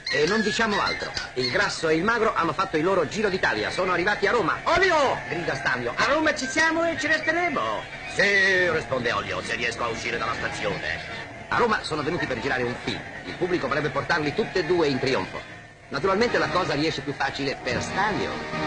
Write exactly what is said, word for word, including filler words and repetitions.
E non diciamo altro. Il Grasso e il Magro hanno fatto il loro giro d'Italia. Sono arrivati a Roma. Olio! Grida Stanlio. A Roma ci siamo e ci resteremo. Sì, risponde Olio, se riesco a uscire dalla stazione. A Roma sono venuti per girare un film. Il pubblico vorrebbe portarli tutti e due in trionfo. Naturalmente la cosa riesce più facile per Stanlio.